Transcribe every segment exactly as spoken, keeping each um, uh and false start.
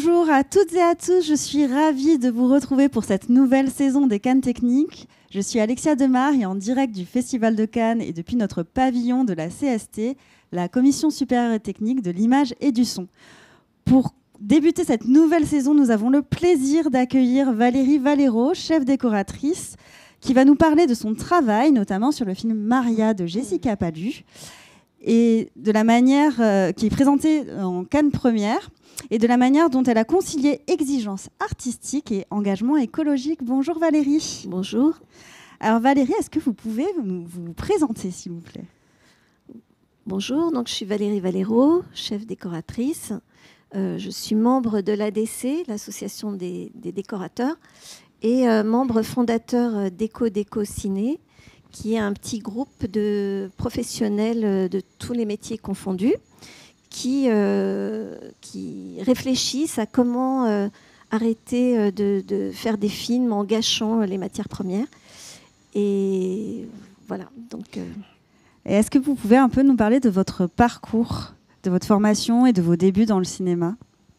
Bonjour à toutes et à tous, je suis ravie de vous retrouver pour cette nouvelle saison des Cannes Techniques. Je suis Alexia Demar et en direct du Festival de Cannes et depuis notre pavillon de la C S T, la Commission supérieure et technique de l'image et du son. Pour débuter cette nouvelle saison, nous avons le plaisir d'accueillir Valérie Valero, chef décoratrice, qui va nous parler de son travail, notamment sur le film Maria de Jessica Pallu, et de la manière euh, qui est présentée en Cannes Première, et de la manière dont elle a concilié exigence artistique et engagement écologique. Bonjour Valérie. Bonjour. Alors Valérie, est-ce que vous pouvez vous, vous présenter, s'il vous plaît? Bonjour, donc je suis Valérie Valero, chef décoratrice. Euh, je suis membre de l'A D C, l'association des, des décorateurs, et euh, membre fondateur d'Eco Déco Ciné, qui est un petit groupe de professionnels de tous les métiers confondus, qui, euh, qui réfléchissent à comment euh, arrêter de, de faire des films en gâchant les matières premières. Et voilà. Donc, euh... et est-ce que vous pouvez un peu nous parler de votre parcours, de votre formation et de vos débuts dans le cinéma?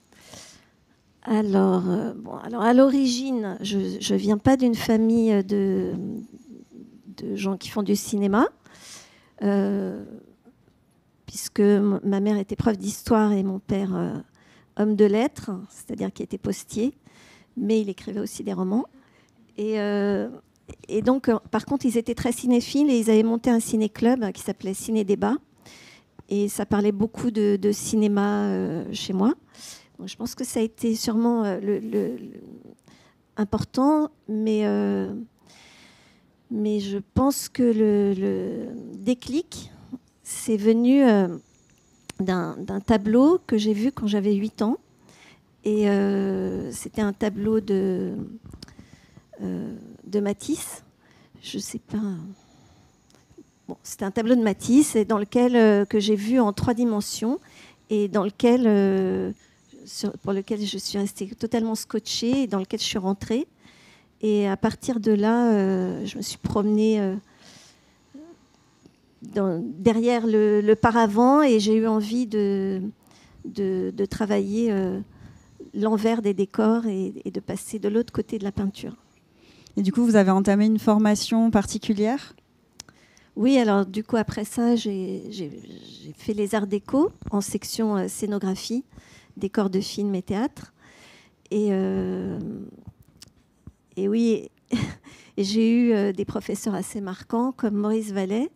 Alors, euh, bon, alors à l'origine, je ne viens pas d'une famille de, de gens qui font du cinéma. Euh, puisque ma mère était prof d'histoire et mon père euh, homme de lettres, c'est-à-dire qui était postier, mais il écrivait aussi des romans. Et, euh, et donc, euh, par contre, ils étaient très cinéphiles et ils avaient monté un ciné-club qui s'appelait Ciné Débat. Et ça parlait beaucoup de, de cinéma euh, chez moi. Donc, je pense que ça a été sûrement euh, le, le, le important, mais, euh, mais je pense que le, le déclic, c'est venu euh, d'un, d'un tableau que j'ai vu quand j'avais huit ans. Et euh, c'était un tableau de, euh, de Matisse. Je ne sais pas. Bon, c'était un tableau de Matisse et dans lequel, euh, que j'ai vu en trois dimensions et dans lequel, euh, sur, pour lequel je suis restée totalement scotchée et dans lequel je suis rentrée. Et à partir de là, euh, je me suis promenée... Euh, Dans, derrière le, le paravent et j'ai eu envie de, de, de travailler euh, l'envers des décors et, et de passer de l'autre côté de la peinture. Et du coup, vous avez entamé une formation particulière? Oui, alors du coup, après ça, j'ai, j'ai, j'ai fait les arts déco en section euh, scénographie, décors de films et théâtre. Et, euh, et oui, et j'ai eu euh, des professeurs assez marquants comme Maurice Vallet,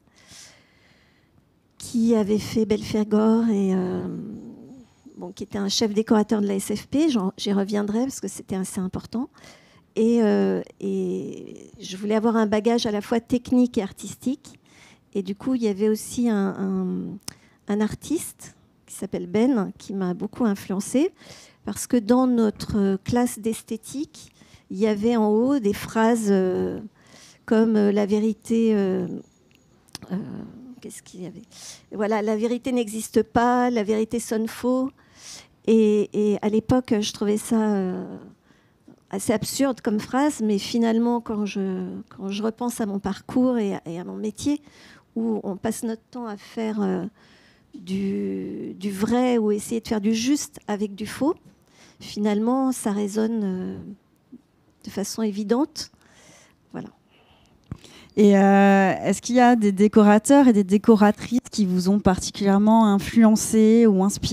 qui avait fait Belphégor et euh, bon, qui était un chef décorateur de la S F P. J'en, j'y reviendrai parce que c'était assez important. Et, euh, et je voulais avoir un bagage à la fois technique et artistique. Et du coup, il y avait aussi un, un, un artiste qui s'appelle Ben, qui m'a beaucoup influencée, parce que dans notre classe d'esthétique, il y avait en haut des phrases euh, comme euh, la vérité... Euh, euh, Qu'est-ce qu'il y avait ? Voilà, la vérité n'existe pas, la vérité sonne faux. Et, et à l'époque, je trouvais ça euh, assez absurde comme phrase, mais finalement, quand je, quand je repense à mon parcours et à, et à mon métier, où on passe notre temps à faire euh, du, du vrai ou essayer de faire du juste avec du faux, finalement, ça résonne euh, de façon évidente. Voilà. Et euh, est-ce qu'il y a des décorateurs et des décoratrices qui vous ont particulièrement influencé ou inspiré ?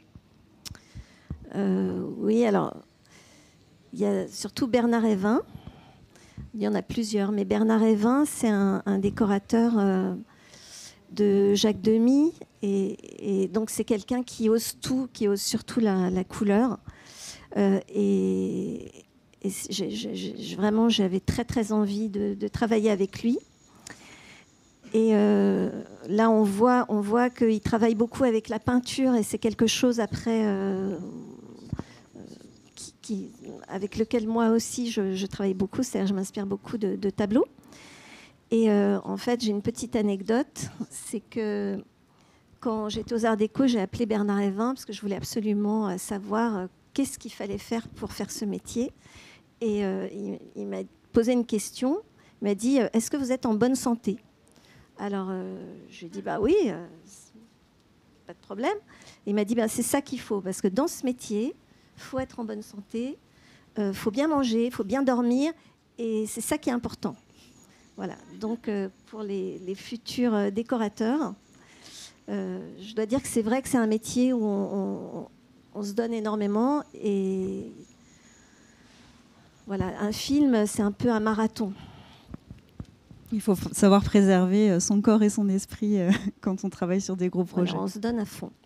euh, Oui, alors, il y a surtout Bernard Evin. Il y en a plusieurs, mais Bernard Evin, c'est un, un décorateur euh, de Jacques Demy. Et, et donc, c'est quelqu'un qui ose tout, qui ose surtout la, la couleur. Euh, et... Et j'ai, j'ai, vraiment, j'avais très, très envie de, de travailler avec lui. Et euh, là, on voit, on voit qu'il travaille beaucoup avec la peinture et c'est quelque chose après euh, qui, qui, avec lequel moi aussi je, je travaille beaucoup. C'est-à-dire, je m'inspire beaucoup de, de tableaux. Et euh, en fait, j'ai une petite anecdote, c'est que quand j'étais aux Arts Déco, j'ai appelé Bernard Evin parce que je voulais absolument savoir euh, qu'est-ce qu'il fallait faire pour faire ce métier. Et euh, il, il m'a posé une question. Il m'a dit, est-ce que vous êtes en bonne santé ? Alors, euh, je lui ai dit, bah oui, euh, pas de problème. Et il m'a dit, bah, c'est ça qu'il faut. Parce que dans ce métier, faut être en bonne santé, il euh, faut bien manger, il faut bien dormir, et c'est ça qui est important. Voilà. Donc, euh, pour les, les futurs euh, décorateurs, euh, je dois dire que c'est vrai que c'est un métier où on, on, on se donne énormément, et voilà, un film, c'est un peu un marathon. Il faut savoir préserver son corps et son esprit euh, quand on travaille sur des gros projets. Voilà, on se donne à fond.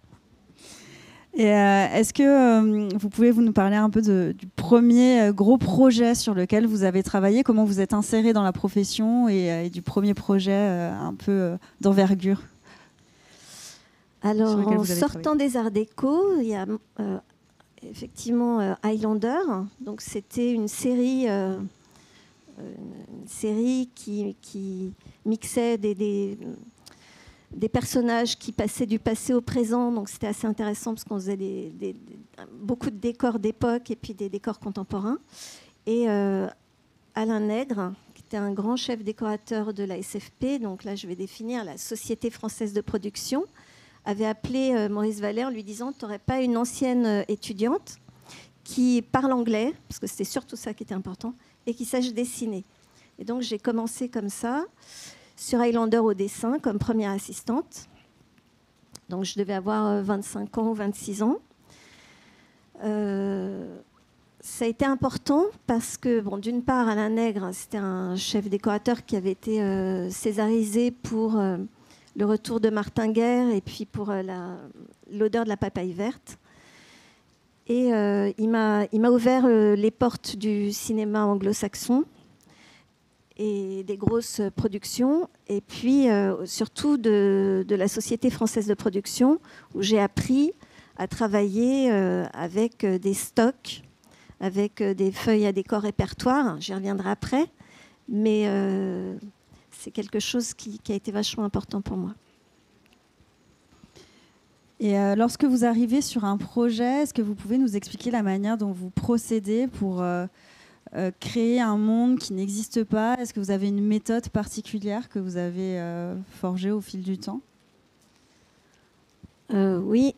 Et euh, est-ce que euh, vous pouvez vous nous parler un peu de, du premier euh, gros projet sur lequel vous avez travaillé, comment vous êtes inséré dans la profession et, euh, et du premier projet euh, un peu euh, d'envergure? Alors, en sortant travaillé. des Arts Déco, il y a euh, effectivement euh, Highlander. Donc, c'était une série, euh, une série qui, qui mixait des, des des personnages qui passaient du passé au présent, donc c'était assez intéressant parce qu'on faisait des, des, des, beaucoup de décors d'époque et puis des décors contemporains. Et euh, Alain Nègre, qui était un grand chef décorateur de la S F P, donc là je vais définir la Société Française de Production, avait appelé euh, Maurice Vallet en lui disant « Tu n'aurais pas une ancienne euh, étudiante qui parle anglais », parce que c'était surtout ça qui était important, et qui sache dessiner. Et donc j'ai commencé comme ça, sur Highlander au dessin, comme première assistante. Donc, je devais avoir vingt-cinq ans ou vingt-six ans. Euh, ça a été important parce que, bon, d'une part, Alain Nègre, c'était un chef décorateur qui avait été euh, césarisé pour euh, le retour de Martin Guerre et puis pour euh, la, l'odeur de la papaye verte. Et euh, il m'a, il m'a ouvert euh, les portes du cinéma anglo-saxon et des grosses productions, et puis euh, surtout de, de la Société Française de Production, où j'ai appris à travailler euh, avec des stocks, avec des feuilles à décor répertoire. J'y reviendrai après, mais euh, c'est quelque chose qui, qui a été vachement important pour moi. Et euh, lorsque vous arrivez sur un projet, est-ce que vous pouvez nous expliquer la manière dont vous procédez pour euh, Euh, créer un monde qui n'existe pas? Est-ce que vous avez une méthode particulière que vous avez euh, forgée au fil du temps? euh, Oui.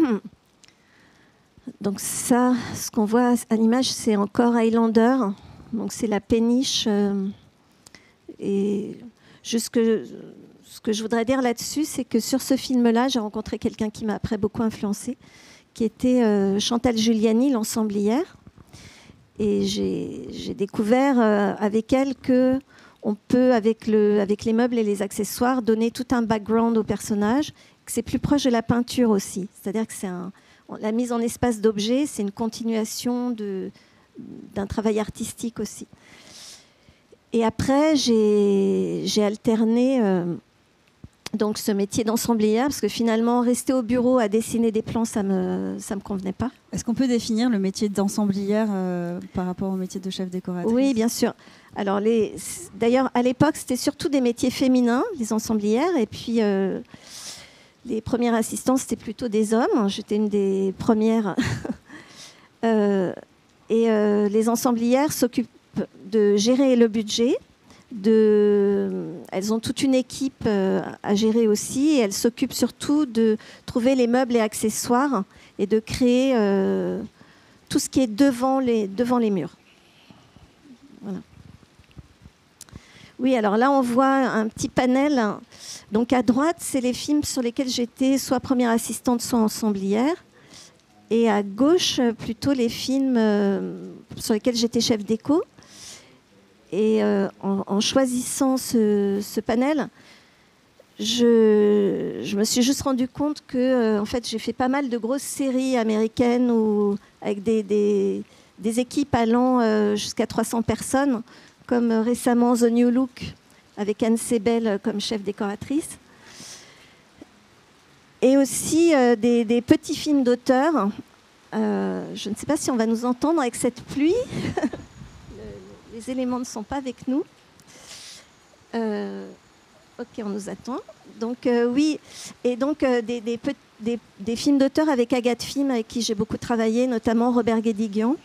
Donc ça, ce qu'on voit à l'image, c'est encore Highlander. Donc c'est la péniche. Euh, et jusque, ce que je voudrais dire là-dessus, c'est que sur ce film-là, j'ai rencontré quelqu'un qui m'a après beaucoup influencé, qui était euh, Chantal Giuliani, l'ensemblière. Et j'ai, j'ai découvert euh, avec elle qu'on peut, avec, le, avec les meubles et les accessoires, donner tout un background au personnage, que c'est plus proche de la peinture aussi. C'est-à-dire que c'est un, la mise en espace d'objets, c'est une continuation de, d'un travail artistique aussi. Et après, j'ai, j'ai alterné euh, donc ce métier d'ensemblière, parce que finalement, rester au bureau à dessiner des plans, ça me, ça me convenait pas. Est-ce qu'on peut définir le métier d'ensemblière euh, par rapport au métier de chef décoratrice? Oui, bien sûr. Alors, les, d'ailleurs, à l'époque, c'était surtout des métiers féminins, les ensemblières, et puis euh, les premières assistantes, c'était plutôt des hommes. J'étais une des premières. euh, et euh, les ensemblières s'occupent de gérer le budget. De, elles ont toute une équipe euh, à gérer aussi, et elles s'occupent surtout de trouver les meubles et accessoires et de créer euh, tout ce qui est devant les, devant les murs. Voilà. Oui, alors là on voit un petit panel. Donc à droite, c'est les films sur lesquels j'étais soit première assistante, soit ensemblière. Et à gauche, plutôt les films euh, sur lesquels j'étais chef déco. Et euh, en, en choisissant ce, ce panel, je, je me suis juste rendu compte que euh, en fait, j'ai fait pas mal de grosses séries américaines où, avec des, des, des équipes allant euh, jusqu'à trois cents personnes, comme euh, récemment The New Look, avec Anne Sebel comme chef décoratrice. Et aussi euh, des, des petits films d'auteur. Euh, je ne sais pas si on va nous entendre avec cette pluie. Les éléments ne sont pas avec nous. Euh, ok, on nous attend. Donc euh, oui, et donc euh, des, des, des, des films d'auteur avec Agathe Film, avec qui j'ai beaucoup travaillé, notamment Robert Guédiguian.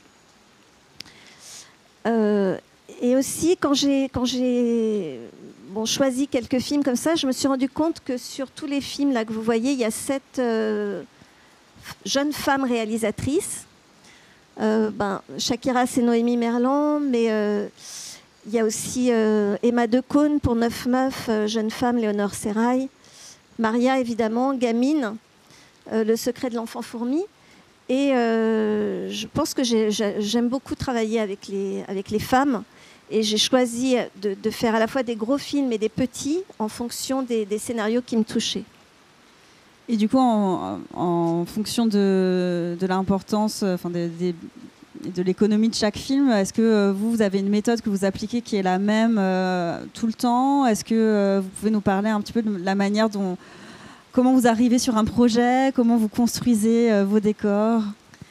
Euh, et aussi, quand j'ai, quand j'ai bon, choisi quelques films comme ça, je me suis rendu compte que sur tous les films là, que vous voyez, il y a sept euh, jeunes femmes réalisatrices. Euh, ben, Shakira, c'est Noémie Merlan, mais euh, il y a aussi euh, Emma Decaune pour Neuf Meufs, euh, Jeune Femme, Léonore Serrail. Maria, évidemment, Gamine, euh, Le Secret de l'Enfant Fourmi. Et euh, je pense que j'aime beaucoup travailler avec les, avec les femmes. Et j'ai choisi de, de faire à la fois des gros films et des petits en fonction des, des scénarios qui me touchaient. Et du coup, en, en fonction de, de l'importance, enfin de, de, de l'économie de chaque film, est-ce que vous, vous avez une méthode que vous appliquez qui est la même euh, tout le temps? Est-ce que euh, vous pouvez nous parler un petit peu de la manière dont... Comment vous arrivez sur un projet? Comment vous construisez euh, vos décors?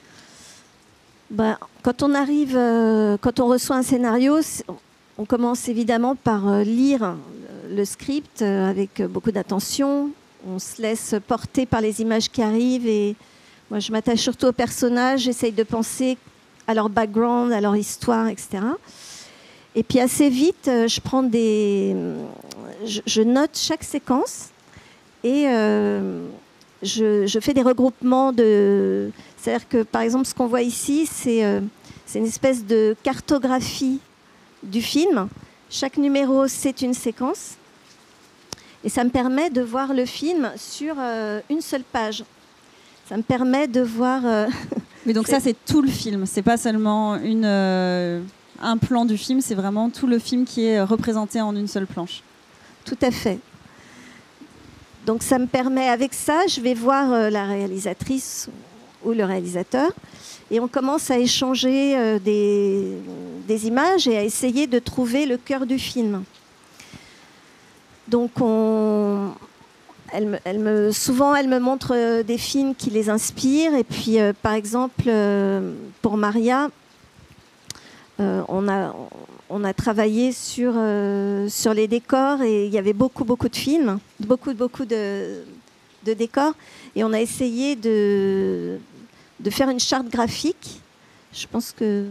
Ben, quand on arrive, euh, quand on reçoit un scénario, on commence évidemment par euh, lire le script euh, avec beaucoup d'attention. On se laisse porter par les images qui arrivent et moi je m'attache surtout aux personnages, j'essaye de penser à leur background, à leur histoire, et cetera. Et puis assez vite, je prends des, je, je note chaque séquence et euh, je, je fais des regroupements de, c'est-à-dire que par exemple ce qu'on voit ici, c'est euh, c'est une espèce de cartographie du film. Chaque numéro c'est une séquence. Et ça me permet de voir le film sur euh, une seule page. Ça me permet de voir... Euh, Mais donc ça, c'est tout le film. C'est pas seulement une, euh, un plan du film, c'est vraiment tout le film qui est représenté en une seule planche. Tout à fait. Donc ça me permet, avec ça, je vais voir euh, la réalisatrice ou le réalisateur et on commence à échanger euh, des, des images et à essayer de trouver le cœur du film. Donc, on, elle me, elle me, souvent, elle me montre des films qui les inspirent. Et puis, euh, par exemple, euh, pour Maria, euh, on, a, on a travaillé sur, euh, sur les décors et il y avait beaucoup, beaucoup de films, beaucoup, beaucoup de, de décors. Et on a essayé de, de faire une charte graphique. Je pense que...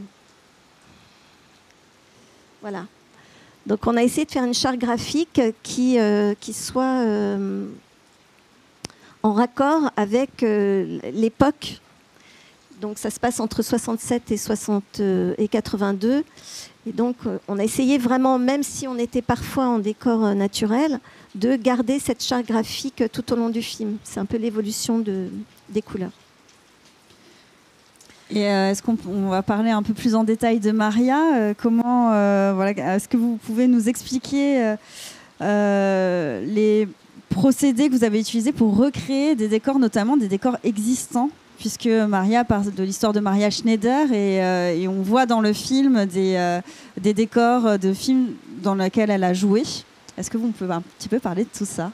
Voilà. Donc on a essayé de faire une charte graphique qui, euh, qui soit euh, en raccord avec euh, l'époque. Donc ça se passe entre soixante-sept et, soixante, euh, et quatre-vingt-deux. Et donc euh, on a essayé vraiment, même si on était parfois en décor euh, naturel, de garder cette charte graphique tout au long du film. C'est un peu l'évolution de, des couleurs. Et euh, est-ce qu'on on va parler un peu plus en détail de Maria? euh, Comment, euh, voilà, est-ce que vous pouvez nous expliquer euh, euh, les procédés que vous avez utilisés pour recréer des décors, notamment des décors existants, puisque Maria parle de l'histoire de Maria Schneider et, euh, et on voit dans le film des, euh, des décors de films dans lesquels elle a joué. Est-ce que vous pouvez un petit peu parler de tout ça?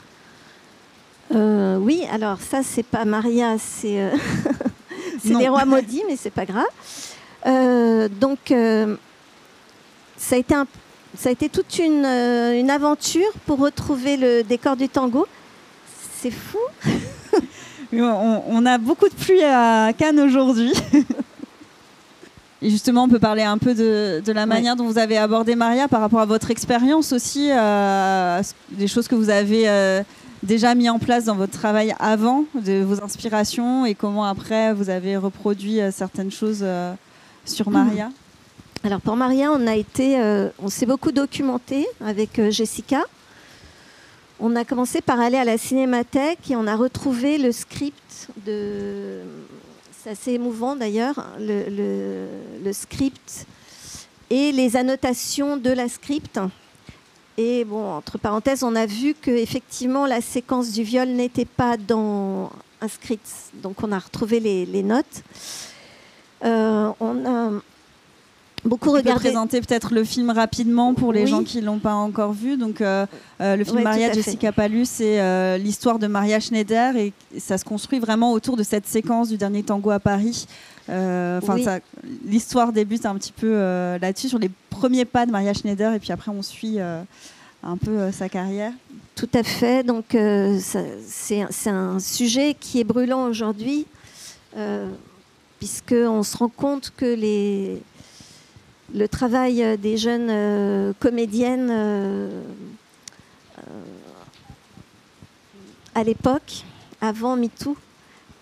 euh, Oui, alors ça c'est pas Maria, c'est euh... c'est des rois maudits, mais c'est pas grave. Euh, donc, euh, ça a été, un, ça a été toute une, euh, une aventure pour retrouver le décor du tango. C'est fou. on, on a beaucoup de pluie à Cannes aujourd'hui. Et justement, on peut parler un peu de, de la manière ouais. dont vous avez abordé Maria par rapport à votre expérience aussi, euh, des choses que vous avez... Euh, déjà mis en place dans votre travail avant, de vos inspirations et comment après vous avez reproduit euh, certaines choses euh, sur Maria? Alors pour Maria, on a été, euh, on s'est beaucoup documenté avec euh, Jessica. On a commencé par aller à la Cinémathèque et on a retrouvé le script de, c'est assez émouvant d'ailleurs, le, le, le script et les annotations de la script. Et bon, entre parenthèses, on a vu qu'effectivement la séquence du viol n'était pas dans inscrite. Donc on a retrouvé les, les notes. Euh, on a beaucoup regardé. On peut présenter peut-être le film rapidement pour les oui. gens qui ne l'ont pas encore vu. Donc euh, euh, le film ouais, Maria de Jessica Palus, c'est euh, l'histoire de Maria Schneider et ça se construit vraiment autour de cette séquence du dernier tango à Paris. Euh, oui. L'histoire débute un petit peu euh, là-dessus, sur les premiers pas de Maria Schneider, et puis après on suit euh, un peu euh, sa carrière. Tout à fait, donc euh, c'est un sujet qui est brûlant aujourd'hui, euh, puisqu'on se rend compte que les, le travail des jeunes euh, comédiennes euh, euh, à l'époque, avant MeToo,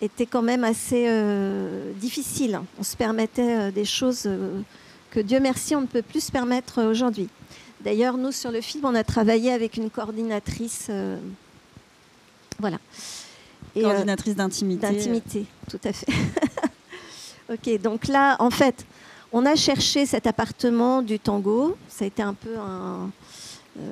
était quand même assez euh, difficile. On se permettait euh, des choses euh, que Dieu merci, on ne peut plus se permettre aujourd'hui. D'ailleurs, nous, sur le film, on a travaillé avec une coordinatrice. Euh, voilà. Et, coordinatrice euh, d'intimité. D'intimité, tout à fait. Ok, donc là, en fait, on a cherché cet appartement du tango. Ça a été un peu un... Euh,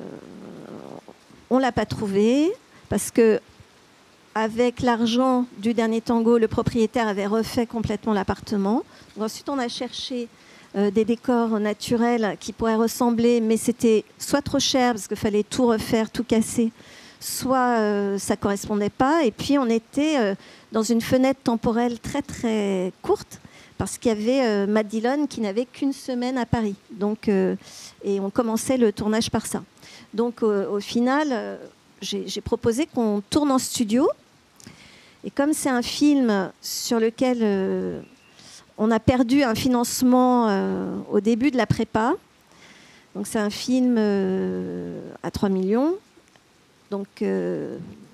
on ne l'a pas trouvé parce que avec l'argent du dernier tango, le propriétaire avait refait complètement l'appartement. Ensuite, on a cherché euh, des décors naturels qui pourraient ressembler, mais c'était soit trop cher parce qu'il fallait tout refaire, tout casser, soit euh, ça ne correspondait pas. Et puis, on était euh, dans une fenêtre temporelle très, très courte parce qu'il y avait euh, Matt Dillon qui n'avait qu'une semaine à Paris. Donc, euh, et on commençait le tournage par ça. Donc, euh, au final, euh, j'ai, j'ai proposé qu'on tourne en studio. Et comme c'est un film sur lequel euh, on a perdu un financement euh, au début de la prépa, donc c'est un film euh, à trois millions, donc euh,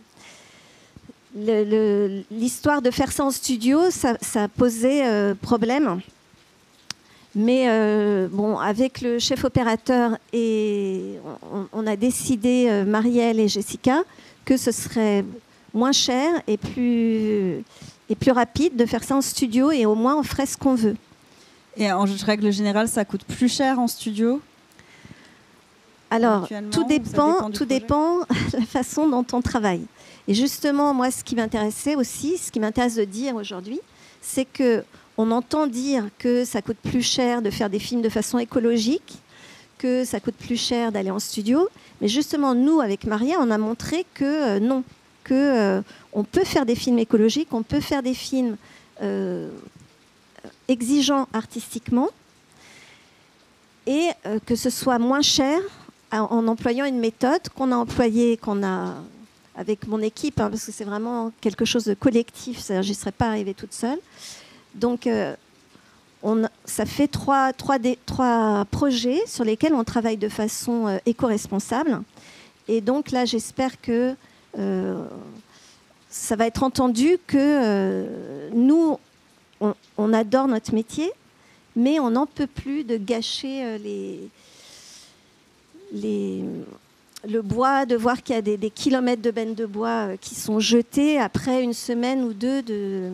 le, le, l'histoire de faire ça en studio, ça, ça posait euh, problème. Mais euh, bon, avec le chef opérateur, et on, on a décidé, euh, Marielle et Jessica, que ce serait moins cher et plus, et plus rapide de faire ça en studio, et au moins on ferait ce qu'on veut. Et en règle générale, ça coûte plus cher en studio? Alors, tout dépend, dépend tout dépend de la façon dont on travaille. Et justement, moi, ce qui m'intéressait aussi, ce qui m'intéresse de dire aujourd'hui, c'est qu'on entend dire que ça coûte plus cher de faire des films de façon écologique, que ça coûte plus cher d'aller en studio. Mais justement, nous, avec Maria, on a montré que euh, non. qu'on euh, peut faire des films écologiques, on peut faire des films euh, exigeants artistiquement, et euh, que ce soit moins cher en, en employant une méthode qu'on a employée, qu'on a avec mon équipe, hein, parce que c'est vraiment quelque chose de collectif, c'est-à-dire je n'y serais pas arrivée toute seule. Donc euh, on, ça fait trois, trois, des, trois projets sur lesquels on travaille de façon euh, éco-responsable. Et donc là, j'espère que Euh, ça va être entendu que euh, nous, on, on adore notre métier, mais on n'en peut plus de gâcher euh, les, les, le bois, de voir qu'il y a des, des kilomètres de bennes de bois euh, qui sont jetés après une semaine ou deux de,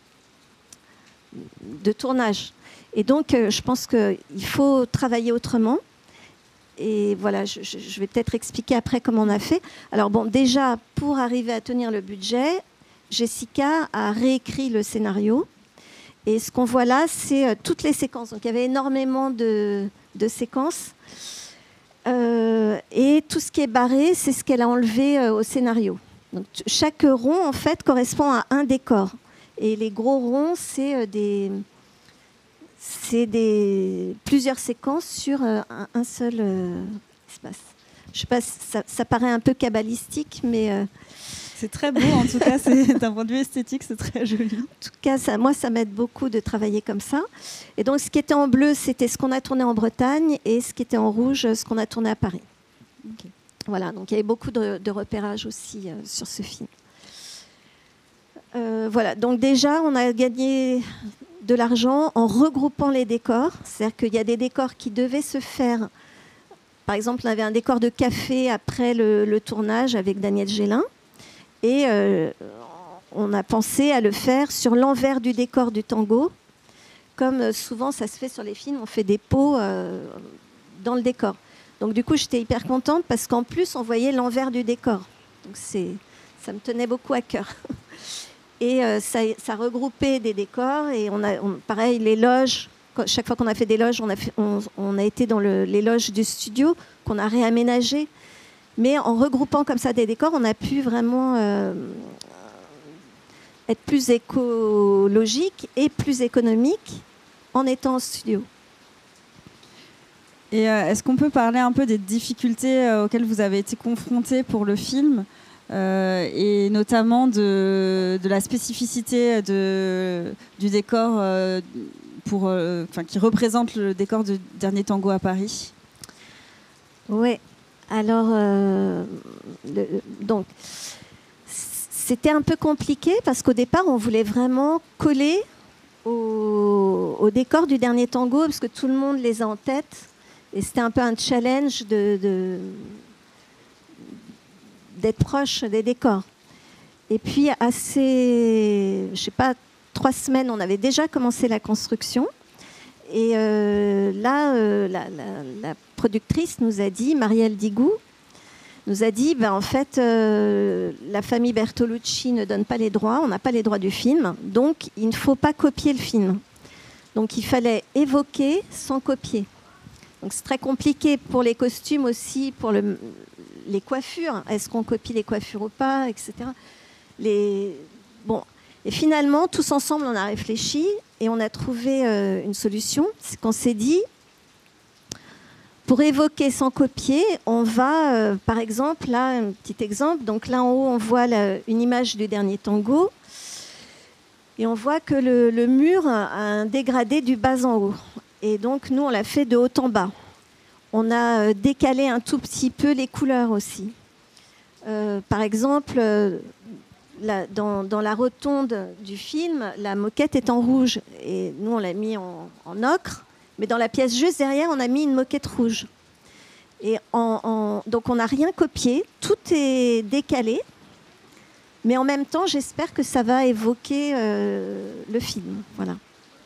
de tournage. Et donc, euh, je pense qu'il faut travailler autrement. Et voilà, je, je vais peut-être expliquer après comment on a fait. Alors bon, déjà, pour arriver à tenir le budget, Jessica a réécrit le scénario. Et ce qu'on voit là, c'est euh, toutes les séquences. Donc il y avait énormément de, de séquences. Euh, et tout ce qui est barré, c'est ce qu'elle a enlevé euh, au scénario. Donc chaque rond, en fait, correspond à un décor. Et les gros ronds, c'est euh, des... C'est des, plusieurs séquences sur euh, un, un seul euh, espace. Je sais pas, ça, ça paraît un peu kabbalistique, mais... Euh, c'est très beau, en tout cas, d'un point de vue esthétique, c'est très joli. En tout cas, ça, moi, ça m'aide beaucoup de travailler comme ça. Et donc, ce qui était en bleu, c'était ce qu'on a tourné en Bretagne, et ce qui était en rouge, ce qu'on a tourné à Paris. Okay. Voilà, donc il y avait beaucoup de, de repérage aussi euh, sur ce film. Euh, voilà, donc déjà, on a gagné de l'argent en regroupant les décors. C'est-à-dire qu'il y a des décors qui devaient se faire. Par exemple, on avait un décor de café après le, le tournage avec Daniel Gélin. Et euh, on a pensé à le faire sur l'envers du décor du tango. Comme souvent, ça se fait sur les films, on fait des pots euh, dans le décor. Donc du coup, j'étais hyper contente parce qu'en plus, on voyait l'envers du décor. Donc c'est, ça me tenait beaucoup à cœur. Et euh, ça, ça regroupait des décors. Et on a, on, pareil, les loges. Chaque fois qu'on a fait des loges, on a, fait, on, on a été dans le, les loges du studio qu'on a réaménagées. Mais en regroupant comme ça des décors, on a pu vraiment euh, être plus écologique et plus économique en étant en studio. Et euh, est-ce qu'on peut parler un peu des difficultés euh, auxquelles vous avez été confrontés pour le film euh, et notamment de, de la spécificité de, du décor euh, pour, euh, qui représente le décor du dernier tango à Paris? Oui. Alors, euh, le, donc, c'était un peu compliqué parce qu'au départ, on voulait vraiment coller au, au décor du dernier tango parce que tout le monde les a en tête. Et c'était un peu un challenge de, de, d'être proche des décors. Et puis, assez, je sais pas, trois semaines, on avait déjà commencé la construction. Et euh, là, euh, la, la, la productrice nous a dit, Marielle Digou, nous a dit, ben, en fait, euh, la famille Bertolucci ne donne pas les droits, on n'a pas les droits du film, donc il ne faut pas copier le film. Donc il fallait évoquer sans copier. Donc c'est très compliqué pour les costumes aussi, pour le, les coiffures. Est-ce qu'on copie les coiffures ou pas, et cetera. Les... Bon. Et finalement, tous ensemble, on a réfléchi et on a trouvé euh, une solution. C'est qu'on s'est dit, pour évoquer sans copier, on va, euh, par exemple, là, un petit exemple. Donc là en haut, on voit la, une image du dernier tango. Et on voit que le, le mur a un dégradé du bas en haut. Et donc, nous, on l'a fait de haut en bas. On a décalé un tout petit peu les couleurs aussi. Euh, par exemple, euh, la, dans, dans la rotonde du film, la moquette est en rouge. Et nous, on l'a mis en, en ocre. Mais dans la pièce juste derrière, on a mis une moquette rouge. Et en, en, donc, on n'a rien copié. Tout est décalé. Mais en même temps, j'espère que ça va évoquer euh, le film. Voilà.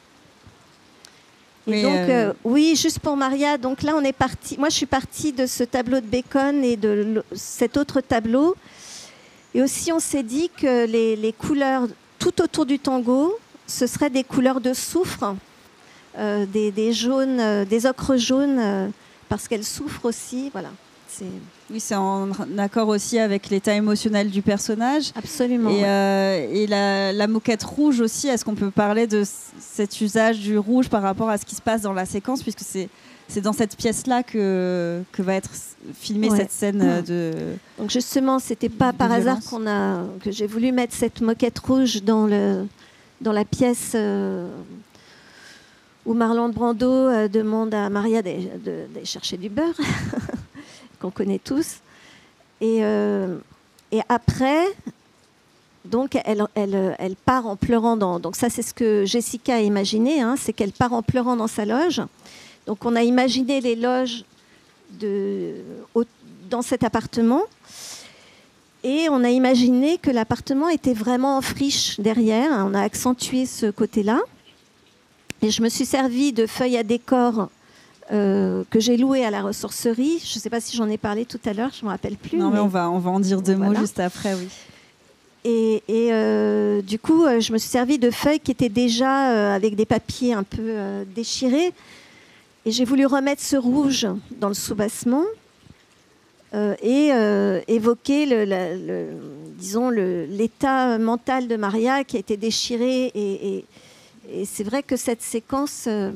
Et oui, donc, euh... euh, oui, juste pour Maria, donc là, on est parti. Moi, je suis partie de ce tableau de Bacon et de cet autre tableau. Et aussi, on s'est dit que les, les couleurs tout autour du tango, ce seraient des couleurs de soufre, euh, des, des jaunes, euh, des ocres jaunes, euh, parce qu'elles souffrent aussi. Voilà. C'est... Oui, c'est en accord aussi avec l'état émotionnel du personnage. Absolument. Et, ouais. euh, et la, la moquette rouge aussi, est-ce qu'on peut parler de cet usage du rouge par rapport à ce qui se passe dans la séquence, puisque c'est, c'est dans cette pièce-là que, que va être filmée ouais. cette scène ouais. de... Donc justement, c'était pas par violence. hasard qu'on a, que j'ai voulu mettre cette moquette rouge dans, le, dans la pièce euh, où Marlon Brando euh, demande à Maria d'aller de, de chercher du beurre. Qu'on connaît tous. Et, euh, et après, donc, elle, elle, elle part en pleurant. Dans, donc ça, c'est ce que Jessica a imaginé, hein, c'est qu'elle part en pleurant dans sa loge. Donc on a imaginé les loges de, au, dans cet appartement. Et on a imaginé que l'appartement était vraiment en friche derrière. On a accentué ce côté-là. Et je me suis servie de feuilles à décor Euh, que j'ai loué à la ressourcerie. Je ne sais pas si j'en ai parlé tout à l'heure, je ne me rappelle plus. Non, mais, mais on, va, on va en dire deux voilà. mots juste après, oui. Et, et euh, du coup, euh, je me suis servi de feuilles qui étaient déjà euh, avec des papiers un peu euh, déchirés. Et j'ai voulu remettre ce rouge dans le soubassement euh, et euh, évoquer le, le, le, disons, le, l'état mental de Maria qui a été déchiré. Et, et, et c'est vrai que cette séquence... Euh,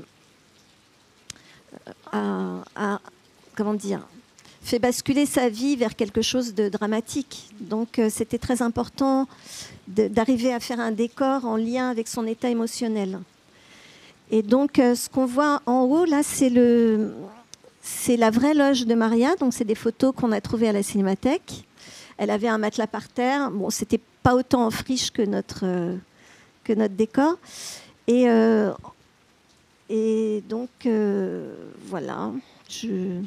A, a, comment dire, fait basculer sa vie vers quelque chose de dramatique. Donc euh, c'était très important de, d'arriver à faire un décor en lien avec son état émotionnel. Et donc euh, ce qu'on voit en haut là, c'est, le, c'est la vraie loge de Maria. Donc c'est des photos qu'on a trouvées à la Cinémathèque. Elle avait un matelas par terre. Bon, c'était pas autant en friche que notre, euh, que notre décor. Et euh, Et donc, euh, voilà. Je,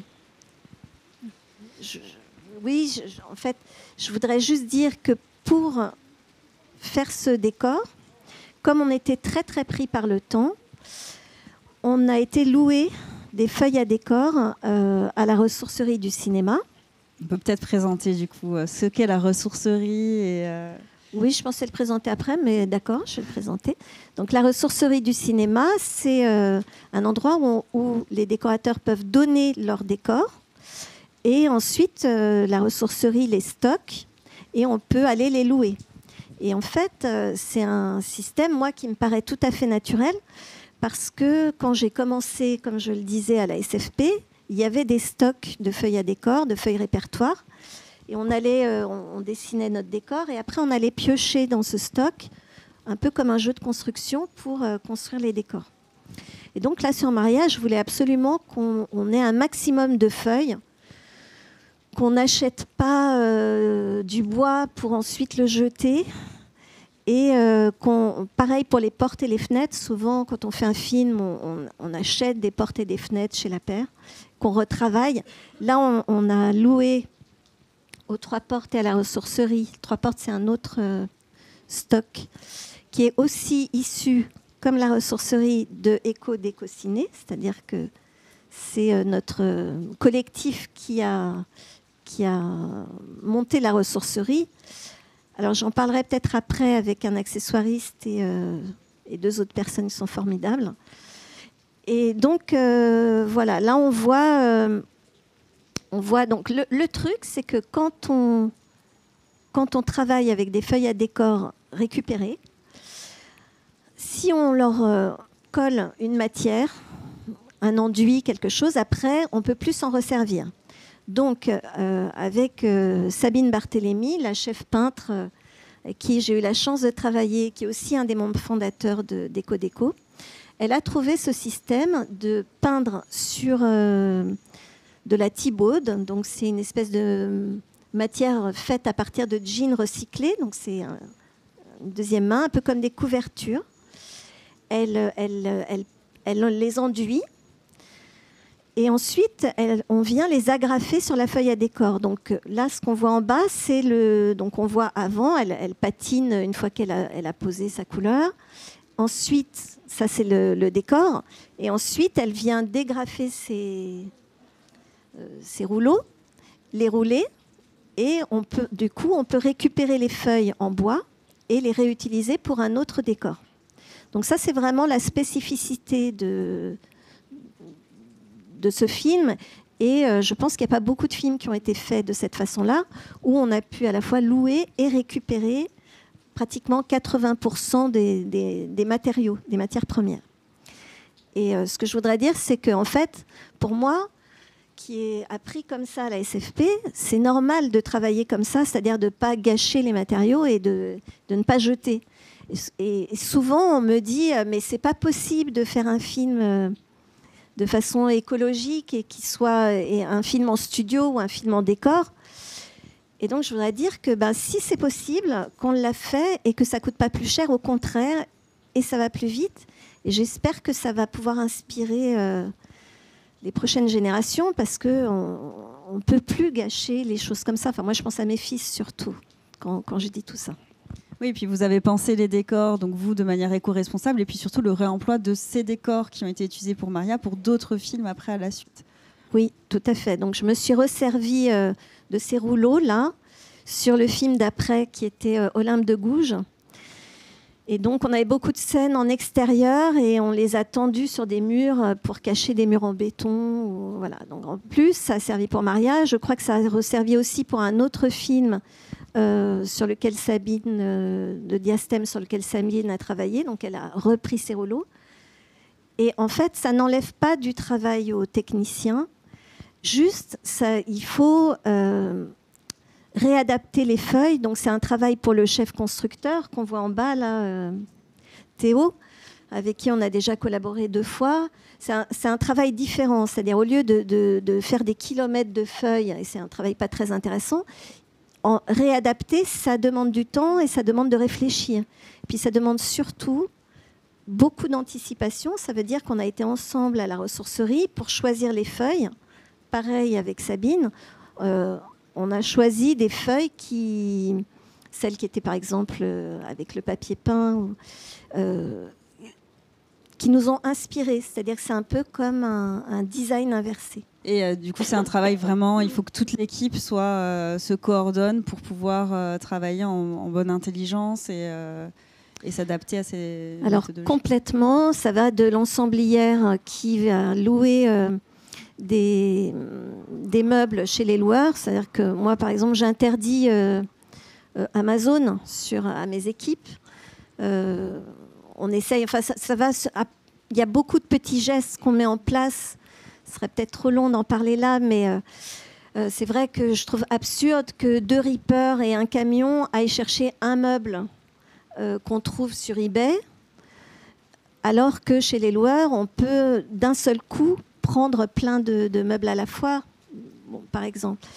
je, oui, je, en fait, je voudrais juste dire que pour faire ce décor, comme on était très, très pris par le temps, on a été loué des feuilles à décor euh, à la ressourcerie du cinéma. On peut peut-être présenter, du coup, ce qu'est la ressourcerie et... Euh... Oui, je pensais le présenter après, mais d'accord, je vais le présenter. Donc, la ressourcerie du cinéma, c'est euh, un endroit où, où les décorateurs peuvent donner leur décor. Et ensuite, euh, la ressourcerie les stocke et on peut aller les louer. Et en fait, euh, c'est un système, moi, qui me paraît tout à fait naturel parce que quand j'ai commencé, comme je le disais, à la S F P, il y avait des stocks de feuilles à décor, de feuilles répertoires. Et on, allait, euh, on dessinait notre décor et après on allait piocher dans ce stock, un peu comme un jeu de construction pour euh, construire les décors. Et donc là sur Maria, je voulais absolument qu'on on ait un maximum de feuilles qu'on n'achète pas euh, du bois pour ensuite le jeter. Et euh, qu'on, pareil pour les portes et les fenêtres, souvent quand on fait un film, on, on, on achète des portes et des fenêtres chez La Paire, qu'on retravaille. Là, on, on a loué aux Trois Portes et à la Ressourcerie. Trois Portes, c'est un autre euh, stock qui est aussi issu, comme la Ressourcerie, de Éco d'Éco-Ciné, c'est-à-dire que c'est euh, notre euh, collectif qui a, qui a monté la Ressourcerie. Alors j'en parlerai peut-être après avec un accessoiriste et, euh, et deux autres personnes qui sont formidables. Et donc euh, voilà, là on voit, euh, on voit donc le, le truc, c'est que quand on, quand on travaille avec des feuilles à décor récupérées, si on leur euh, colle une matière, un enduit, quelque chose, après on peut plus s'en resservir. Donc, euh, avec euh, Sabine Barthélémy, la chef peintre, euh, avec qui j'ai eu la chance de travailler, qui est aussi un des membres fondateurs de, d'Éco Déco, elle a trouvé ce système de peindre sur euh, de la Thibaude. Donc, c'est une espèce de matière faite à partir de jeans recyclés. Donc, c'est un, une deuxième main, un peu comme des couvertures. Elle, elle, elle, elle les enduit. Et ensuite, elle, on vient les agrafer sur la feuille à décor. Donc là, ce qu'on voit en bas, c'est le. Donc on voit avant, elle, elle patine une fois qu'elle a, elle a posé sa couleur. Ensuite, ça c'est le, le décor. Et ensuite, elle vient dégrafer ses, euh, ses rouleaux, les rouler. Et on peut, du coup, on peut récupérer les feuilles en bois et les réutiliser pour un autre décor. Donc ça, c'est vraiment la spécificité de. de ce film, et euh, je pense qu'il n'y a pas beaucoup de films qui ont été faits de cette façon-là, où on a pu à la fois louer et récupérer pratiquement quatre-vingts pour cent des, des, des matériaux, des matières premières. Et euh, ce que je voudrais dire, c'est qu'en fait, pour moi, qui ai appris comme ça à la S F P, c'est normal de travailler comme ça, c'est-à-dire de ne pas gâcher les matériaux et de, de ne pas jeter. Et, et souvent, on me dit, mais c'est pas possible de faire un film... Euh, de façon écologique et qui soit et un film en studio ou un film en décor. Et donc, je voudrais dire que ben, si c'est possible, qu'on l'a fait et que ça ne coûte pas plus cher, au contraire, et ça va plus vite. Et j'espère que ça va pouvoir inspirer euh, les prochaines générations parce qu'on ne peut plus gâcher les choses comme ça. Enfin, moi, je pense à mes fils surtout quand, quand je dis tout ça. Oui, et puis vous avez pensé les décors, donc vous, de manière éco-responsable, et puis surtout le réemploi de ces décors qui ont été utilisés pour Maria pour d'autres films après à la suite. Oui, tout à fait. Donc je me suis resservie euh, de ces rouleaux-là sur le film d'après qui était euh, Olympe de Gouges. Et donc on avait beaucoup de scènes en extérieur et on les a tendues sur des murs pour cacher des murs en béton. Ou, voilà. Donc en plus, ça a servi pour Maria. Je crois que ça a resservi aussi pour un autre film Euh, sur lequel Sabine, euh, de Diastème, sur lequel Sabine a travaillé. Donc, elle a repris ses rouleaux. Et en fait, ça n'enlève pas du travail aux techniciens. Juste, ça, il faut euh, réadapter les feuilles. Donc, c'est un travail pour le chef constructeur qu'on voit en bas, là, euh, Théo, avec qui on a déjà collaboré deux fois. C'est un, c'est un travail différent. C'est-à-dire, au lieu de, de, de faire des kilomètres de feuilles, et c'est un travail pas très intéressant, en réadapter, ça demande du temps et ça demande de réfléchir. Et puis ça demande surtout beaucoup d'anticipation. Ça veut dire qu'on a été ensemble à la ressourcerie pour choisir les feuilles. Pareil avec Sabine, euh, on a choisi des feuilles qui, celles qui étaient par exemple euh, avec le papier peint, ou, euh, qui nous ont inspirés. C'est-à-dire que c'est un peu comme un, un design inversé. Et euh, du coup, c'est un travail vraiment, il faut que toute l'équipe soit, euh, se coordonne pour pouvoir euh, travailler en, en bonne intelligence et, euh, et s'adapter à ces Alors, complètement, ça va de l'ensemblière qui va louer euh, des, des meubles chez les loueurs. C'est-à-dire que moi, par exemple, j'interdis euh, euh, Amazon sur, à mes équipes. Euh, on essaye, enfin, ça, ça va, il y a beaucoup de petits gestes qu'on met en place. Ce serait peut-être trop long d'en parler là, mais euh, euh, c'est vrai que je trouve absurde que deux rippers et un camion aillent chercher un meuble euh, qu'on trouve sur eBay, alors que chez les loueurs, on peut d'un seul coup prendre plein de, de meubles à la fois, bon, par exemple.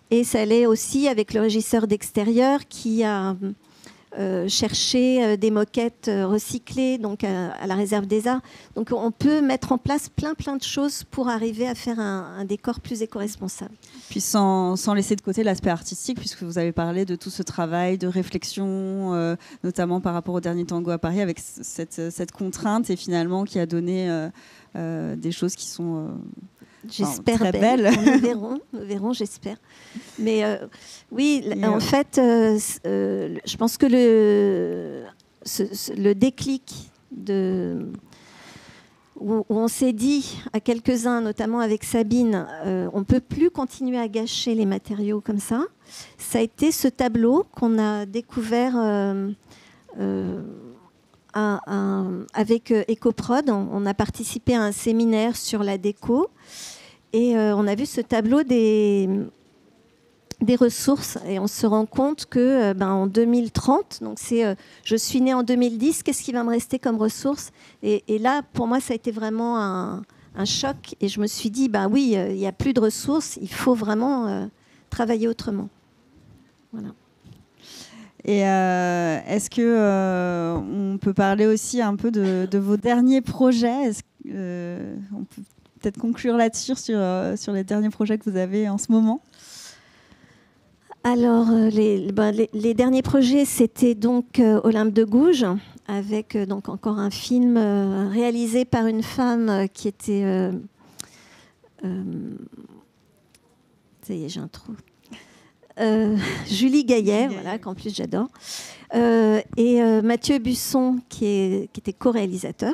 Et ça allait aussi avec le régisseur d'extérieur qui a euh, cherché euh, des moquettes euh, recyclées donc à, à la réserve des arts. Donc on peut mettre en place plein plein de choses pour arriver à faire un, un décor plus éco-responsable. Puis sans, sans laisser de côté l'aspect artistique, puisque vous avez parlé de tout ce travail de réflexion, euh, notamment par rapport au dernier tango à Paris, avec cette, cette contrainte et finalement qui a donné euh, euh, des choses qui sont... Euh, J'espère très belle. belle. Nous verrons, nous verrons, j'espère. Mais euh, oui, Et en euh... fait, euh, euh, je pense que le, ce, ce, le déclic de, où, où on s'est dit à quelques-uns, notamment avec Sabine, euh, on ne peut plus continuer à gâcher les matériaux comme ça. Ça a été ce tableau qu'on a découvert euh, euh, un, un, avec EcoProd. On, on a participé à un séminaire sur la déco. Et euh, on a vu ce tableau des, des ressources et on se rend compte que euh, ben, en deux mille trente, donc c'est, euh, je suis née en deux mille dix, qu'est-ce qui va me rester comme ressources et, et là, pour moi, ça a été vraiment un, un choc et je me suis dit, ben oui, euh, il n'y a plus de ressources, il faut vraiment euh, travailler autrement. Voilà. Et euh, est-ce que euh, on peut parler aussi un peu de, de vos derniers projets? Est-ce que, euh, on peut peut-être conclure là-dessus sur, euh, sur les derniers projets que vous avez en ce moment? Alors, euh, les, ben, les, les derniers projets, c'était donc euh, Olympe de Gouges, avec euh, donc encore un film euh, réalisé par une femme euh, qui était... Euh, euh, ça y est, j'ai un trou. Euh, Julie Gaillet, voilà, qu'en plus j'adore. Euh, et euh, Mathieu Busson, qui, est, qui était co-réalisateur.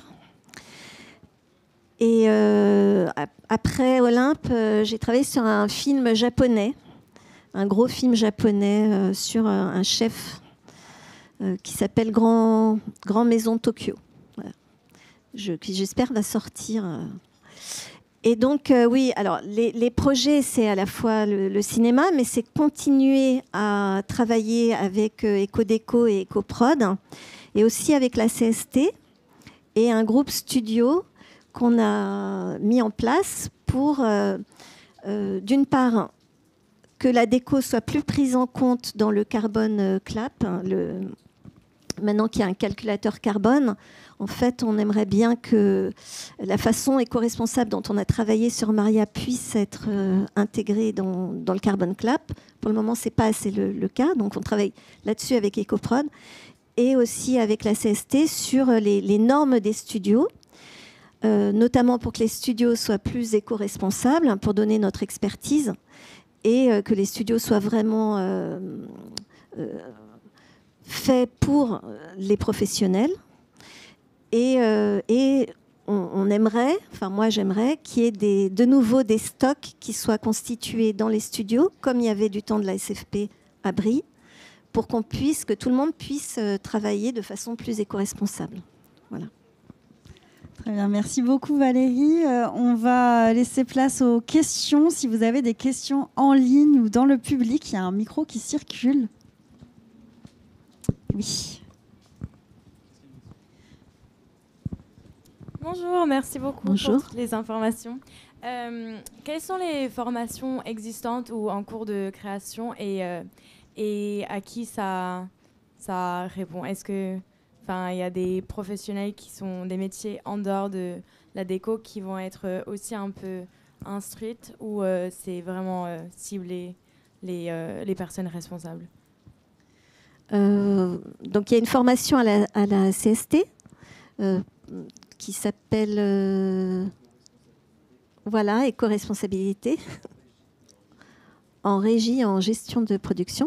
Et euh, après Olympe, euh, j'ai travaillé sur un film japonais, un gros film japonais euh, sur un, un chef euh, qui s'appelle Grand, Grand Maison Tokyo, voilà. Je, qui j'espère va sortir. Euh. Et donc, euh, oui, alors les, les projets, c'est à la fois le, le cinéma, mais c'est continuer à travailler avec euh, Ecodeco et EcoProd, et aussi avec la C S T et un groupe studio qu'on a mis en place pour, euh, euh, d'une part, que la déco soit plus prise en compte dans le carbone clap. Le... Maintenant qu'il y a un calculateur carbone, en fait, on aimerait bien que la façon éco-responsable dont on a travaillé sur Maria puisse être euh, intégrée dans, dans le carbone clap. Pour le moment, ce n'est pas assez le, le cas, donc on travaille là-dessus avec EcoProd et aussi avec la C S T sur les, les normes des studios. Euh, notamment pour que les studios soient plus éco-responsables, pour donner notre expertise, et euh, que les studios soient vraiment euh, euh, faits pour les professionnels. Et, euh, et on, on aimerait, enfin moi j'aimerais, qu'il y ait des, de nouveau des stocks qui soient constitués dans les studios, comme il y avait du temps de la S F P à Brie, pour qu'on puisse, que tout le monde puisse euh, travailler de façon plus éco-responsable. Voilà. Très bien, merci beaucoup Valérie. Euh, on va laisser place aux questions. Si vous avez des questions en ligne ou dans le public, il y a un micro qui circule. Oui. Bonjour, merci beaucoup Bonjour. pour les informations. Euh, quelles sont les formations existantes ou en cours de création et, euh, et à qui ça, ça répond? Est-ce que... Enfin, il y a des professionnels qui sont des métiers en dehors de la déco qui vont être aussi un peu instruites ou euh, c'est vraiment euh, cibler les, euh, les personnes responsables? euh, Donc, il y a une formation à la, à la C S T euh, qui s'appelle euh, voilà, éco-responsabilité en régie, en gestion de production.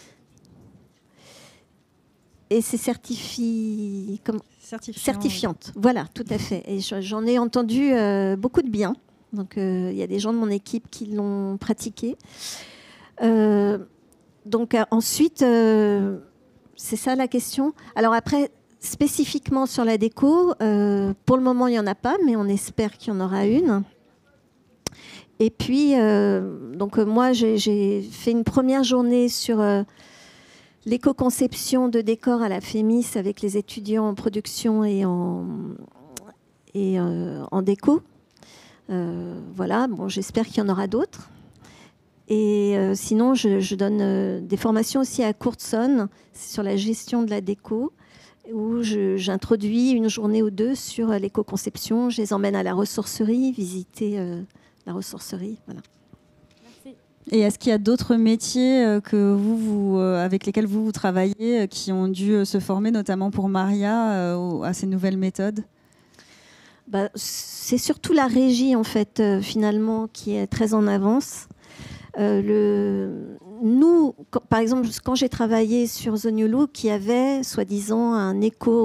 Et c'est certifi... certifiante. Voilà, tout à fait. Et j'en ai entendu euh, beaucoup de bien. Donc, il euh, y a des gens de mon équipe qui l'ont pratiqué. Euh, donc, euh, ensuite, euh, c'est ça la question. Alors après, spécifiquement sur la déco, euh, pour le moment, il n'y en a pas, mais on espère qu'il y en aura une. Et puis, euh, donc, euh, moi, j'ai fait une première journée sur... Euh, l'éco-conception de décors à la Fémis avec les étudiants en production et en, et, euh, en déco. Euh, voilà, bon, j'espère qu'il y en aura d'autres. Et euh, sinon, je, je donne euh, des formations aussi à Courtson sur la gestion de la déco, où je, j'introduis une journée ou deux sur euh, l'éco-conception. Je les emmène à la ressourcerie, visiter euh, la ressourcerie. Voilà. Merci. Et est-ce qu'il y a d'autres métiers euh, que vous, vous, euh, avec lesquels vous, vous travaillez, euh, qui ont dû euh, se former, notamment pour Maria, euh, à ces nouvelles méthodes ? Bah, c'est surtout la régie, en fait, euh, finalement, qui est très en avance. Euh, le... Nous, quand, par exemple, quand j'ai travaillé sur The New Look, il y avait, soi-disant, un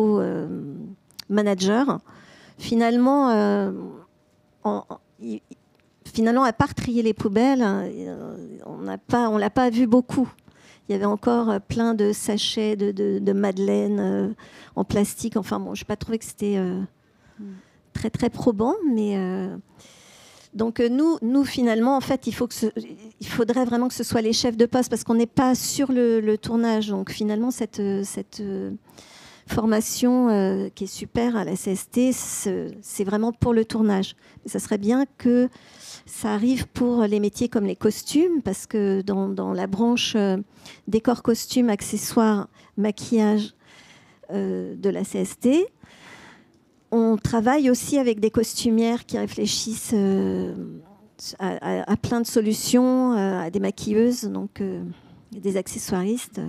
éco-manager. Euh, finalement, euh, en, il, finalement, à part trier les poubelles, on n'a pas, on l'a pas vu beaucoup. Il y avait encore plein de sachets de, de, de madeleine euh, en plastique. Enfin, bon, je n'ai pas trouvé que c'était euh, très, très probant, mais... Euh, Donc nous, nous, finalement, en fait, il, faut que ce, il faudrait vraiment que ce soit les chefs de poste parce qu'on n'est pas sur le, le tournage. Donc finalement, cette, cette euh, formation euh, qui est super à la C S T, c'est, c'est vraiment pour le tournage. Mais ça serait bien que ça arrive pour les métiers comme les costumes, parce que dans, dans la branche euh, décor, costumes, accessoires, maquillage euh, de la C S T, on travaille aussi avec des costumières qui réfléchissent euh, à, à, à plein de solutions, euh, à des maquilleuses, donc euh, des accessoiristes.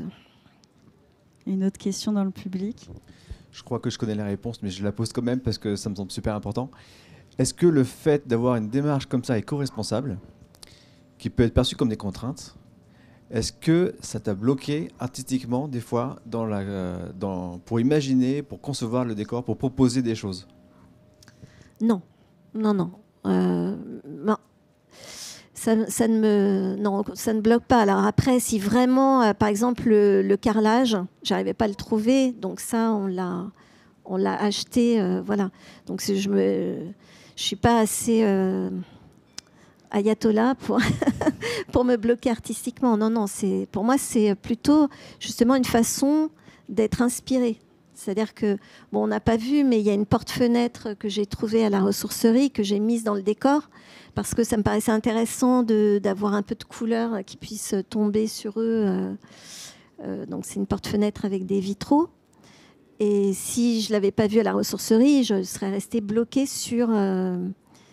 Une autre question dans le public ? Je crois que je connais la réponse, mais je la pose quand même parce que ça me semble super important. Est-ce que le fait d'avoir une démarche comme ça éco-responsable, qui peut être perçue comme des contraintes, est-ce que ça t'a bloqué artistiquement, des fois, dans la, euh, dans, pour imaginer, pour concevoir le décor, pour proposer des choses ? Non, non, non. Euh, non. Ça, ça, ne me, non, ça ne bloque pas. Alors après, si vraiment, euh, par exemple, le, le carrelage, j'arrivais pas à le trouver, donc ça, on l'a, on l'a acheté, euh, voilà. Donc je me, je suis pas assez... Euh, ayatollah pour, pour me bloquer artistiquement. Non, non, c'est, pour moi, c'est plutôt justement une façon d'être inspiré. C'est-à-dire que, bon, on n'a pas vu, mais il y a une porte-fenêtre que j'ai trouvée à la ressourcerie, que j'ai mise dans le décor, parce que ça me paraissait intéressant de, d'avoir un peu de couleur qui puisse tomber sur eux. Euh, euh, donc, c'est une porte-fenêtre avec des vitraux. Et si je ne l'avais pas vue à la ressourcerie, je serais restée bloquée sur... Euh,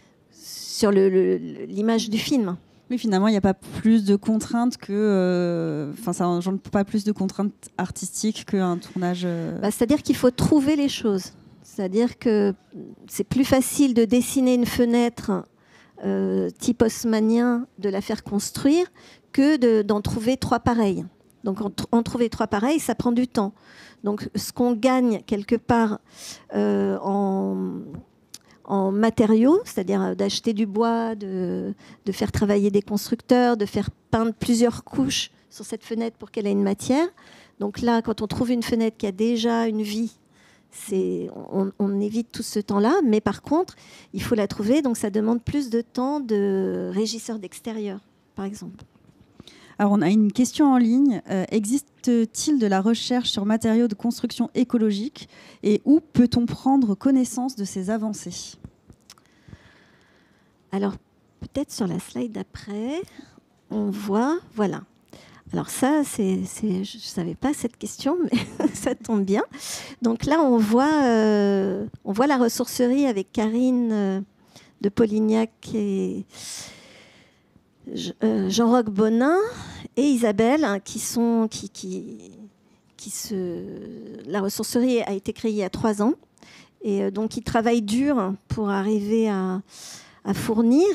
sur le, le, l'image du film. Oui, finalement, il n'y a pas plus de contraintes que... Enfin, euh, ça n'engendre pas plus de contraintes artistiques qu'un tournage... Euh... Bah, c'est-à-dire qu'il faut trouver les choses. C'est-à-dire que c'est plus facile de dessiner une fenêtre euh, type haussmannien, de la faire construire, que de, d'en trouver trois pareilles. Donc, en, en trouver trois pareilles, ça prend du temps. Donc, ce qu'on gagne quelque part euh, en... en matériaux, c'est-à-dire d'acheter du bois, de, de faire travailler des constructeurs, de faire peindre plusieurs couches sur cette fenêtre pour qu'elle ait une matière. Donc là, quand on trouve une fenêtre qui a déjà une vie, c'est, on, on évite tout ce temps-là. Mais par contre, il faut la trouver, donc ça demande plus de temps de régisseur d'extérieur, par exemple. Alors, on a une question en ligne. Euh, existe-t-il de la recherche sur matériaux de construction écologique et où peut-on prendre connaissance de ces avancées ? Alors, peut-être sur la slide d'après, on voit... Voilà. Alors ça, c'est, c'est, je ne savais pas cette question, mais ça tombe bien. Donc là, on voit, euh, on voit la ressourcerie avec Karine euh, de Polignac et... Jean-Roch Bonin et Isabelle, hein, qui sont, qui, qui, qui se... La ressourcerie a été créée il y a trois ans. Et euh, donc, ils travaillent dur pour arriver à, à fournir.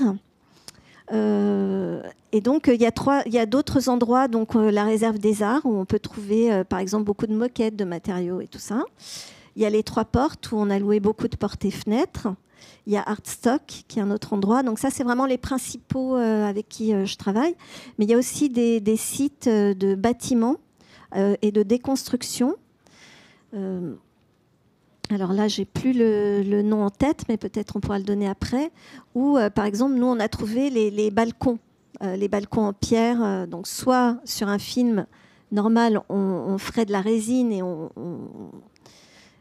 Euh, et donc, il y a, trois, il y a d'autres endroits, donc euh, la réserve des arts, où on peut trouver, euh, par exemple, beaucoup de moquettes, de matériaux et tout ça. Il y a les Trois Portes, où on a loué beaucoup de portes et fenêtres. Il y a Artstock, qui est un autre endroit. Donc ça, c'est vraiment les principaux euh, avec qui euh, je travaille. Mais il y a aussi des, des sites euh, de bâtiments euh, et de déconstruction. Euh, alors là, j'ai plus le, le nom en tête, mais peut-être on pourra le donner après. Où, euh, par exemple, nous, on a trouvé les, les balcons, euh, les balcons en pierre. Euh, donc soit sur un film normal, on, on ferait de la résine et on... on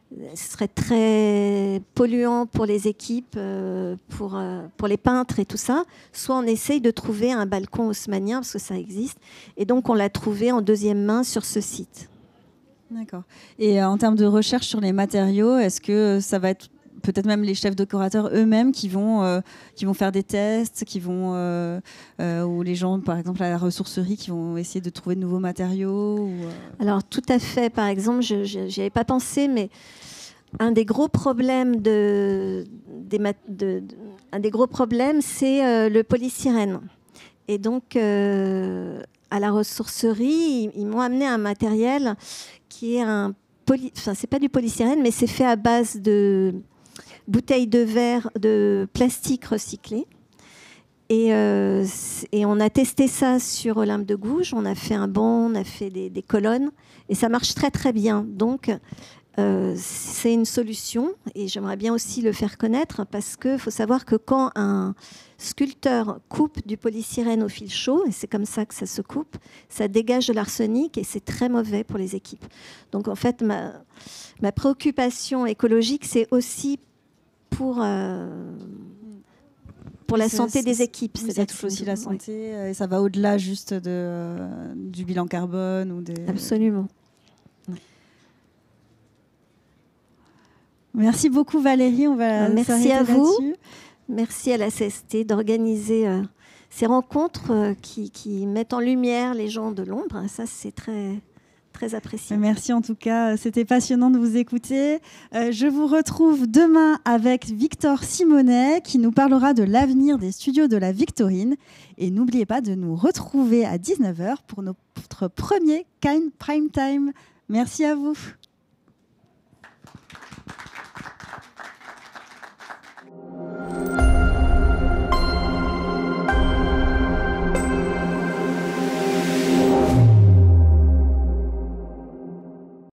ce serait très polluant pour les équipes, euh, pour, euh, pour les peintres et tout ça. Soit on essaye de trouver un balcon haussmannien, parce que ça existe, et donc on l'a trouvé en deuxième main sur ce site. D'accord. Et euh, en termes de recherche sur les matériaux, est-ce que ça va être peut-être même les chefs décorateurs eux-mêmes qui vont, euh, qui vont faire des tests, qui vont, euh, euh, ou les gens, par exemple, à la ressourcerie, qui vont essayer de trouver de nouveaux matériaux ou, euh... Alors, tout à fait. Par exemple, je n'y avais pas pensé, mais un des gros problèmes, de, des, de, de, un des gros problèmes, c'est euh, le polystyrène. Et donc, euh, à la ressourcerie, ils, ils m'ont amené un matériel qui est un... Poly... Enfin, c'est pas du polystyrène, mais c'est fait à base de bouteilles de verre, de plastique recyclé. Et, euh, et on a testé ça sur Olympe de Gouges. On a fait un banc, on a fait des, des colonnes. Et ça marche très, très bien. Donc, euh, c'est une solution. Et j'aimerais bien aussi le faire connaître parce qu'il faut savoir que quand un sculpteur coupe du polystyrène au fil chaud, et c'est comme ça que ça se coupe, ça dégage de l'arsenic et c'est très mauvais pour les équipes. Donc, en fait, ma, ma préoccupation écologique, c'est aussi pour, euh, pour la santé des équipes. Oui, ça touche aussi la santé, oui. Et ça va au-delà juste de, euh, du bilan carbone. Ou des... Absolument. Merci beaucoup Valérie, on va Merci à vous. Là-dessus. Merci à la C S T d'organiser euh, ces rencontres euh, qui, qui mettent en lumière les gens de l'ombre. Ça, c'est très... très apprécié. Merci en tout cas, c'était passionnant de vous écouter. Euh, je vous retrouve demain avec Victor Simonet qui nous parlera de l'avenir des studios de la Victorine. Et n'oubliez pas de nous retrouver à dix-neuf heures pour notre premier Cannes Prime Time. Merci à vous.